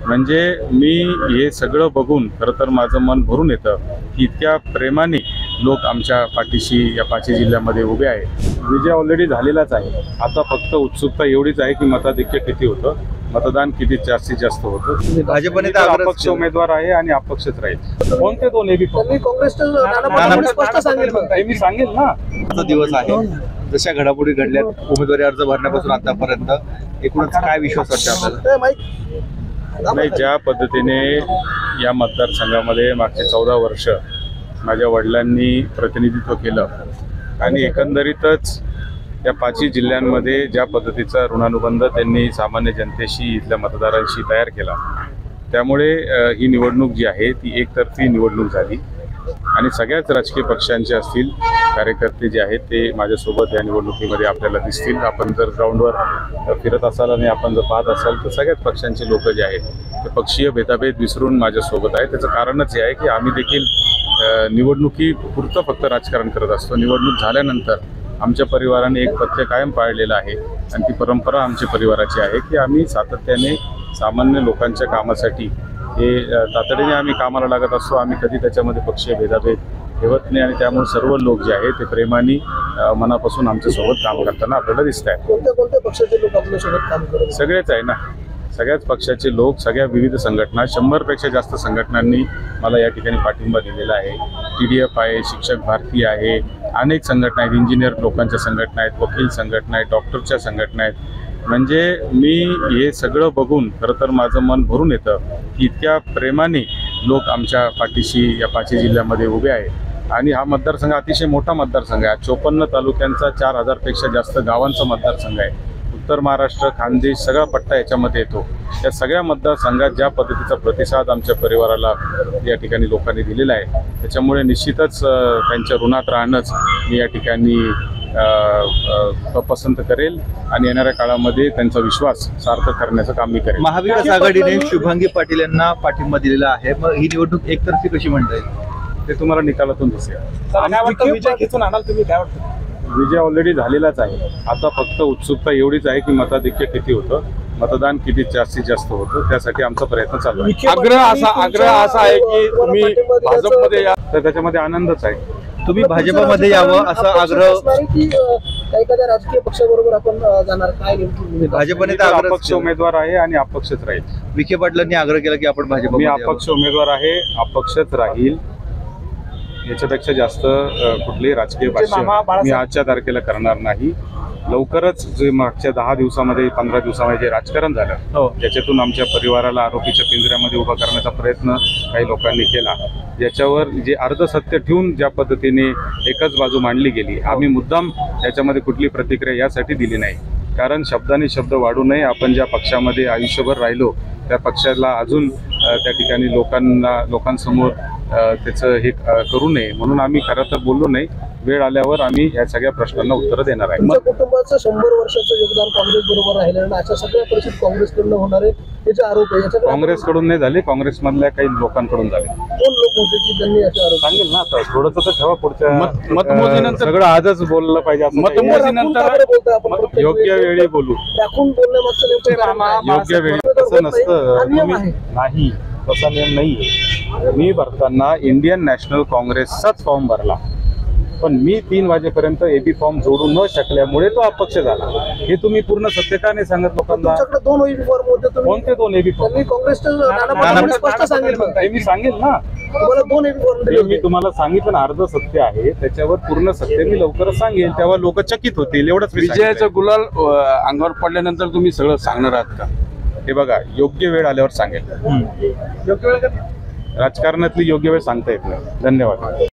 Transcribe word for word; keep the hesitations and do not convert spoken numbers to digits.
म्हणजे मी हे सगळं बघून खरं तर माझं मन भरून येतं की इतक्या प्रेमाने लोक आमच्या पाठीशी या पाचही जिल्ह्यामध्ये उभे आहेत। विजय ऑलरेडी झालेलाच आहे। आता फक्त उत्सुकता एवढीच आहे की मताधिक्य किती होतं, मतदान किती जास्तीत जास्त होतं। भाजपने अपक्ष उमेदवार आहे आणि अपक्षच राहील। कोणते दोन हे मी सांगेल ना। दिवस आहे, जशा घडामोडी घडल्या उमेदवारी अर्ज भरण्यापासून आतापर्यंत एकूणच काय विश्वास वाटतो आपल्याला? नाही, ज्या पद्धतीने या मतदारसंघामध्ये मागचे चौदा वर्ष माझ्या वडिलांनी प्रतिनिधित्व केलं आणि एकंदरीतच या पाचही जिल्ह्यांमध्ये ज्या पद्धतीचा ऋणानुबंध त्यांनी सामान्य जनतेशी इथल्या मतदारांशी तयार केला, त्यामुळे ही निवडणूक जी आहे ती एकतर्फी निवडणूक झाली आणि सगळ्याच राजकीय पक्षांचे असतील कार्यकर्ते जे आहेत ते माझ्यासोबत या निवडणुकीमध्ये आपल्याला दिसतील। आपण जर ग्राउंडवर फिरत असाल आणि आपण जर पाहत असाल तर सगळ्याच पक्षांचे लोक जे आहेत ते पक्षीय भेदाभेद विसरून माझ्यासोबत आहेत। त्याचं कारणच हे आहे की आम्ही देखील निवडणुकीपुरतं फक्त राजकारण करत असतो। निवडणूक झाल्यानंतर आमच्या परिवाराने एक पथ्य कायम पाळलेलं आहे आणि ती परंपरा आमच्या परिवाराची आहे की आम्ही सातत्याने सामान्य लोकांच्या कामासाठी हे तातडीने आम्ही कामाला लागत असतो। आम्ही कधी त्याच्यामध्ये पक्षीय भेदाभेद ठेवत नाही आणि त्यामुळे सर्व लोक जे आहेत ते प्रेमाने मनापासून आमच्यासोबत काम करताना आपल्याला दिसत आहेत। कोणत्या कोणत्या पक्षाचे लोक आपल्यासोबत काम करतात? सगळेच आहे ना, सगळ्याच पक्षाचे लोक, सगळ्या विविध संघटना, शंभरपेक्षा जास्त संघटनांनी मला या ठिकाणी पाठिंबा दिलेला आहे। टी डी एफ आहे, शिक्षक भारती आहे, अनेक संघटना आहेत, इंजिनियर लोकांच्या संघटना आहेत, वकील संघटना आहेत, डॉक्टरच्या संघटना आहेत। म्हणजे मी हे सगळं बघून खरं तर माझं मन भरून येतं की इतक्या प्रेमाने लोक आमच्या पाठीशी या पाचही जिल्ह्यामध्ये उभे आहेत आणि हा मतदारसंघ अतिशय मोठा मतदारसंघ आहे। चोपन्न तालुक्यांचा चार हजारपेक्षा जास्त गावांचा मतदारसंघ आहे। उत्तर महाराष्ट्र, खानदेश सगळा पट्टा याच्यामध्ये येतो। या सगळ्या मतदारसंघात ज्या पद्धतीचा प्रतिसाद आमच्या परिवाराला या ठिकाणी लोकांनी दिलेला आहे त्याच्यामुळे निश्चितच त्यांच्या ऋणात राहणंच मी या ठिकाणी पसंत करेल आणि येणाऱ्या काळामध्ये त्यांचा विश्वास सार्थ करण्याचं काम मी करेल। महाविकास आघाडीने शुभांगी पाटील यांना पाठिंबा दिलेला आहे, मग ही निवडणूक एकतर्फी कशी म्हणता येईल? ते तुम्हाला निकालातून दिसेल। विजय खेचून आणाल तुम्ही, काय वाटतं? विजय ऑलरेडी झालेलाच आहे। आता फक्त उत्सुकता एवढीच आहे की मताधिक्य किती होतं, मतदान किती जास्तीत जास्त होतं, त्यासाठी आमचा प्रयत्न चालू आहे। आग्रह असा आग्रह असा आहे की तुम्ही भाजपमध्ये या, तर त्याच्यामध्ये आनंदच आहे। तुम्ही भाजपमध्ये यावं असा आग्रह एखाद्या राजकीय पक्षाबरोबर आपण जाणार, काय नेमकी भाजपने अपक्ष उमेदवार आहे आणि अपक्षच राहील। विखे पाटलांनी आग्रह केला की आपण भाजप, मी अपक्ष उमेदवार आहे, अपक्षच राहील। याच्यापेक्षा जास्त कुठलीही राजकीय भाष्य मी आजच्या तारखेला करणार नाही। लवकरच जे मागच्या दहा दिवसामध्ये पंधरा दिवसामध्ये जे राजकारण झालं त्याच्यातून आमच्या परिवाराला आरोपीच्या पिंजऱ्यामध्ये उभा करण्याचा प्रयत्न काही लोकांनी केला, ज्याच्यावर जे अर्धसत्य ठेवून ज्या पद्धतीने एकच बाजू मांडली गेली, आम्ही मुद्दाम याच्यामध्ये कुठली प्रतिक्रिया यासाठी दिली नाही कारण शब्दाने शब्द वाढू नये। आपण ज्या पक्षामध्ये आयुष्यभर राहिलो त्या पक्षाला अजून त्या ठिकाणी लोकांना लोकांसमोर त्याचं हे करू नये म्हणून आम्ही खरं तर बोललो नाही। वेळ आल्यावर आम्ही या सगळ्या प्रश्नांना उत्तर देणार आहे। कुटुंबाचं शंभर वर्षाचं योगदान काँग्रेस बरोबर राहिलं आणि अशा सगळ्या परिस्थितीत काँग्रेसकडून होणारे त्याचे आरोप आहे, काँग्रेसकडून नाही झाले, काँग्रेसमधल्या काही लोकांकडून झाले। कोण लोक होते की त्यांनी असे आरोप? सांगेल ना, आता थोडंसं तर ठेवा, पुढच्या मतमोजणीनंतर सगळं आजच बोललं पाहिजे। मतमोजणीनंतर योग्य वेळी बोलू, टाकून बोलण्यामागचं योग्य वेळी तसं नसतं नाही, तसा नियम नाहीये। मी भरताना इंडियन नॅशनल काँग्रेसचाच फॉर्म भरला, पण मी तीन वाजेपर्यंत एबी फॉर्म जोडू न शकल्यामुळे तो अपक्ष झाला। हे तुम्ही पूर्ण सत्य का नाही सांगत लोकांना? दोन एबी फॉर्म होते, कोणते दोन एबी फॉर्म? मी सांगेल ना, दोन एबी फॉर्म मी तुम्हाला सांगितलं ना, अर्ध सत्य आहे, त्याच्यावर पूर्ण सत्य मी लवकरच सांगेल, तेव्हा लोक चकित होतील। एवढंच। विजयाचा गुलाल अंगावर पडल्यानंतर तुम्ही सगळं सांगणार आहात का? हे बघा, योग्य वेळ आल्यावर सांगेल। योग्य वेळ राजकारणातली योग्य वेळ सांगता येत नाही। धन्यवाद।